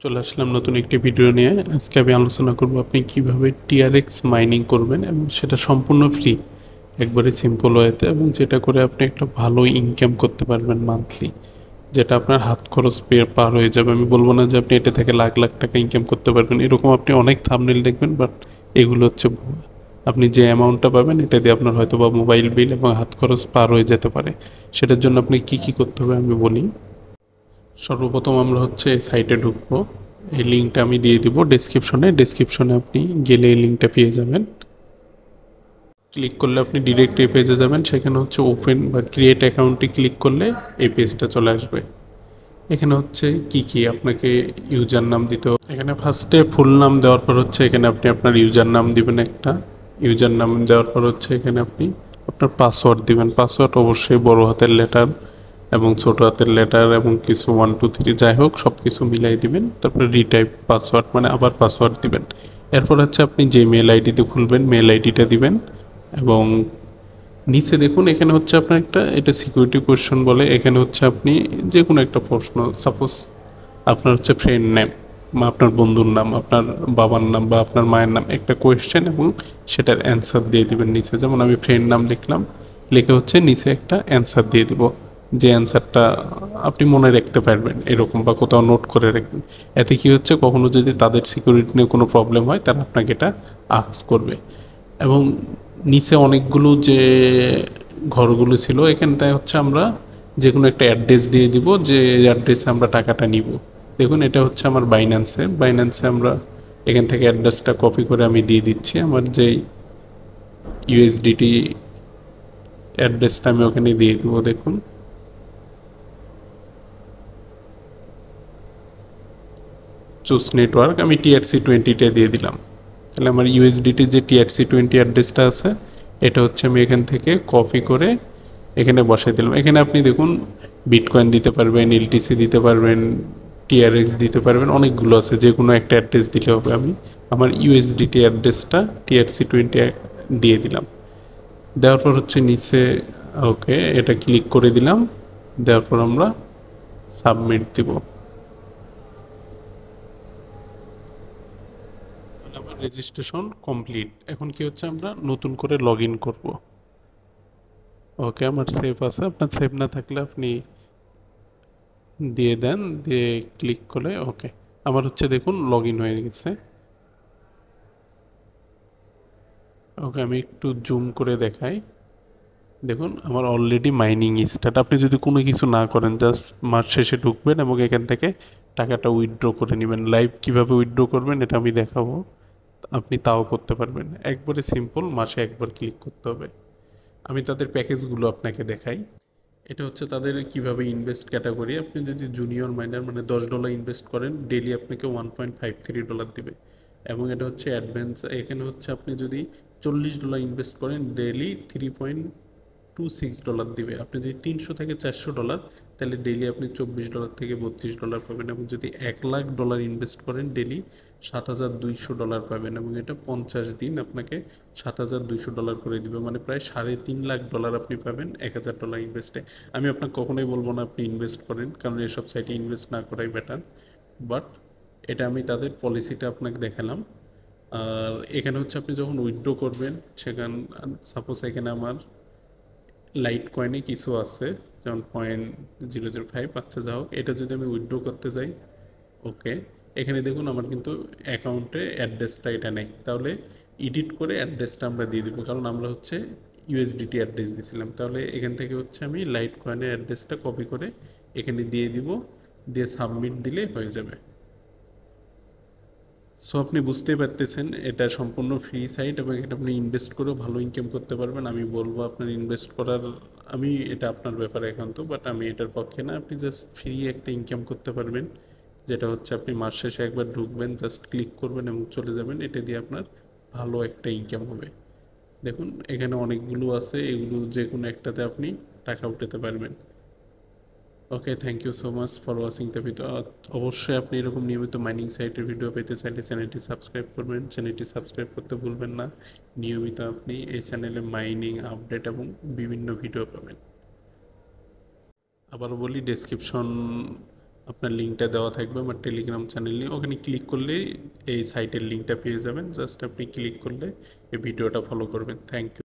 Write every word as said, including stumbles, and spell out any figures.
চলে আসলাম নতুন একটি ভিডিও নিয়ে। আজকে আমি আলোচনা করব আপনি কিভাবে টিআরএক্স মাইনিং করবেন এবং সেটা সম্পূর্ণ ফ্রি, একবারে সিম্পল ওয়েতে, এবং যেটা করে আপনি একটা ভালো ইনকাম করতে পারবেন মান্থলি, যেটা আপনার হাত খরচ পেয়ে পার হয়ে যাবে। আমি বলবো না যে আপনি এটা থেকে লাখ লাখ টাকা ইনকাম করতে পারবেন, এরকম আপনি অনেক থাম্বনেল দেখবেন, বাট এগুলো হচ্ছে ভুয়া। আপনি যে অ্যামাউন্টটা পাবেন এটা দিয়ে আপনার হয়তো বা মোবাইল বিল এবং হাত খরচ পার হয়ে যেতে পারে। সেটার জন্য আপনি কি কি করতে হবে আমি বলি। সর্বপ্রথম আমরা হচ্ছে এই সাইটে ঢুকবো। এই লিঙ্কটা আমি দিয়ে দিব ডেসক্রিপশনে। ডেসক্রিপশনে আপনি গেলে এই লিঙ্কটা পেয়ে যাবেন। ক্লিক করলে আপনি ডিরেক্ট এই পেজে যাবেন। সেখানে হচ্ছে ওপেন বা ক্রিয়েট অ্যাকাউন্টে ক্লিক করলে এই পেজটা চলে আসবে। এখানে হচ্ছে কি কি আপনাকে ইউজার নাম দিতে হবে। এখানে ফার্স্টে ফুল নাম দেওয়ার পর হচ্ছে এখানে আপনি আপনার ইউজার নাম দিবেন একটা। ইউজার নাম দেওয়ার পর হচ্ছে এখানে আপনি আপনার পাসওয়ার্ড দিবেন। পাসওয়ার্ড অবশ্যই বড় হাতের লেটার এবং ছোট হাতের লেটার এবং কিছু ওয়ান টু থ্রি যাই হোক সব কিছু মিলাই দিবেন। তারপরে রিটাইপ পাসওয়ার্ড মানে আবার পাসওয়ার্ড দিবেন। এরপর হচ্ছে আপনি যে মেল আইডিতে খুলবেন মেল আইডিটা দিবেন। এবং নিচে দেখুন এখানে হচ্ছে আপনার একটা এটা সিকিউরিটি কোয়েশ্চন বলে। এখানে হচ্ছে আপনি যে কোনো একটা প্রশ্ন, সাপোজ আপনার হচ্ছে ফ্রেন্ড নেম বা আপনার বন্ধুর নাম, আপনার বাবার নাম বা আপনার মায়ের নাম, একটা কোয়েশ্চেন এবং সেটার অ্যান্সার দিয়ে দিবেন নিচে। যেমন আমি ফ্রেন্ড নাম লিখলাম, লিখে হচ্ছে নিচে একটা অ্যান্সার দিয়ে দিব, যে অ্যান্সারটা আপনি মনে রাখতে পারবেন এরকম, বা কোথাও নোট করে রাখবেন। এতে কি হচ্ছে, কখনো যদি তাদের সিকিউরিটি নিয়ে কোনো প্রবলেম হয় তারা আপনাকে এটা আস্ক করবে। এবং নিচে অনেকগুলো যে ঘরগুলো ছিল এখানটায় হচ্ছে আমরা যে কোনো একটা অ্যাড্রেস দিয়ে দিব, যে অ্যাড্রেসে আমরা টাকাটা নিব। দেখুন এটা হচ্ছে আমার বাইন্যান্সে। বাইন্যান্সে আমরা এখান থেকে অ্যাড্রেসটা কপি করে আমি দিয়ে দিচ্ছি। আমার যেই ইউএসডিটি অ্যাড্রেসটা আমি ওখানে দিয়ে দেবো। দেখুন চুজ নেটওয়ার্ক, আমি টিআরসি টোয়েন্টিটা দিয়ে দিলাম। তাহলে আমার ইউএসডিটির যে টিআরসি টোয়েন্টি অ্যাড্রেসটা আছে এটা হচ্ছে আমি এখান থেকে কপি করে এখানে বসাই দিলাম। এখানে আপনি দেখুন বিটকয়েন দিতে পারবেন, এলটিসি দিতে পারবেন, টিআরএক্স দিতে পারবেন, অনেকগুলো আছে, যে কোনো একটা অ্যাড্রেস দিলে হবে। আমি আমার ইউএসডিটি অ্যাড্রেসটা টিআরসি টোয়েন্টি দিয়ে দিলাম। দেওয়ার পর হচ্ছে নিচে ওকে এটা ক্লিক করে দিলাম। দেওয়ার পর আমরা সাবমিট দিব। আমার রেজিস্ট্রেশন কমপ্লিট। এখন কি হচ্ছে, আমরা নতুন করে লগ ইন করবো। ওকে আমার সেভ আছে, আপনার সেভ না থাকলে আপনি দিয়ে দেন, দিয়ে ক্লিক করে ওকে। আমার হচ্ছে দেখুন লগ ইন হয়ে গেছে। ওকে আমি একটু জুম করে দেখাই। দেখুন আমার অলরেডি মাইনিং স্টার্ট। আপনি যদি কোনো কিছু না করেন, জাস্ট মাস শেষে ঢুকবেন এবং এখান থেকে টাকাটা উইথড্র করে নেবেন। লাইভ কীভাবে উইথড্র করবেন এটা আমি দেখাবো, আপনি তাও করতে পারবেন। একবারে সিম্পল, মাসে একবার ক্লিক করতে হবে। আমি তাদের প্যাকেজগুলো আপনাকে দেখাই। এটা হচ্ছে তাদের কিভাবে ইনভেস্ট ক্যাটাগরি। আপনি যদি জুনিয়র মাইনার মানে দশ ডলার ইনভেস্ট করেন, ডেলি আপনাকে one point five three dollar দেবে। এবং এটা হচ্ছে অ্যাডভান্স। এখানে হচ্ছে আপনি যদি চল্লিশ ডলার ইনভেস্ট করেন, daily three point two six dollar দিবে। আপনি যদি তিনশো থেকে চারশো ডলার, তাহলে ডেলি আপনি চব্বিশ ডলার থেকে বত্রিশ ডলার পাবেন। এবং যদি এক লাখ ডলার ইনভেস্ট করেন, ডেলি সাত হাজার দুইশো ডলার পাবেন। এবং এটা পঞ্চাশ দিন আপনাকে সাত হাজার দুইশো ডলার করে দিবে, মানে প্রায় সাড়ে তিন লাখ ডলার আপনি পাবেন এক হাজার ডলার ইনভেস্টে। আমি আপনাকে কখনোই বলবো না আপনি ইনভেস্ট করেন, কারণ এসব সাইটে ইনভেস্ট না করাই বেটার। বাট এটা আমি তাদের পলিসিটা আপনাকে দেখালাম। আর এখানে হচ্ছে আপনি যখন উইথড্র করবেন, সেখান সাপোজ এখানে আমার লাইট কয়েনে কিছু আছে, যেমন পয়েন্ট জিরো জিরো ফাইভ, আচ্ছা যা হোক, এটা যদি আমি উইথড্র করতে যাই, ওকে এখানে দেখুন আমার কিন্তু অ্যাকাউন্টে অ্যাড্রেসটা এটা নেই। তাহলে এডিট করে অ্যাড্রেসটা আমরা দিয়ে দেবো, কারণ আমরা হচ্ছে ইউএসডিটি অ্যাড্রেস দিয়েছিলাম। তাহলে এখান থেকে হচ্ছে আমি লাইট কয়েনের অ্যাড্রেসটা কপি করে এখানে দিয়ে দিব, দিয়ে সাবমিট দিলে হয়ে যাবে। সো আপনি বুঝতেই পারতেছেন এটা সম্পূর্ণ ফ্রি সাইট, এবং এটা আপনি ইনভেস্ট করেও ভালো ইনকাম করতে পারবেন। আমি বলবো আপনার ইনভেস্ট করার, আমি এটা আপনার ব্যাপারে একান্ত, বাট আমি এটার পক্ষে না। আপনি জাস্ট ফ্রি একটা ইনকাম করতে পারবেন, যেটা হচ্ছে আপনি মাস শেষে একবার ঢুকবেন, জাস্ট ক্লিক করবেন এবং চলে যাবেন। এটা দিয়ে আপনার ভালো একটা ইনকাম হবে। দেখুন এখানে অনেকগুলো আছে, এগুলো যে কোনো একটাতে আপনি টাকা উঠাতে পারবেন। Okay thank you so much for watching the video. অবশ্যই আপনি এরকম নিয়মিত মাইনিং সাইটের ভিডিও পেতে চাইলে চ্যানেলটি সাবস্ক্রাইব করবেন। চ্যানেলটি সাবস্ক্রাইব করতে ভুলবেন না। নিয়মিত আপনি এই চ্যানেলে মাইনিং আপডেট এবং বিভিন্ন ভিডিও পাবেন। আবারও বলি, ডেসক্রিপশন আপনার লিঙ্কটা দেওয়া থাকবে আমার টেলিগ্রাম চ্যানেলে, ওখানে ক্লিক করলেই এই সাইটের লিঙ্কটা পেয়ে যাবেন। জাস্ট আপনি ক্লিক করলে এই ভিডিওটা ফলো করবেন। Thank you.